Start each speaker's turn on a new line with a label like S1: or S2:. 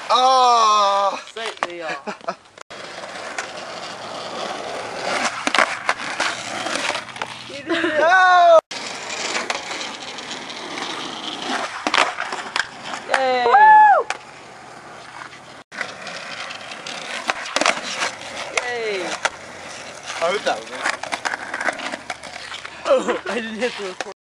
S1: Oh!
S2: Slightly off. You did it!
S1: No!
S2: Yay!
S1: Woo!
S2: Yay!
S1: I hope that was it.
S2: Oh, I didn't hit the record.